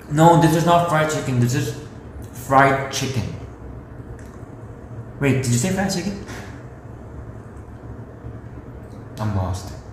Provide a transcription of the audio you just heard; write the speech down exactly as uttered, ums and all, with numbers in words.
No, this is not fried chicken. This is fried chicken. Wait, did you say fried chicken? I'm lost.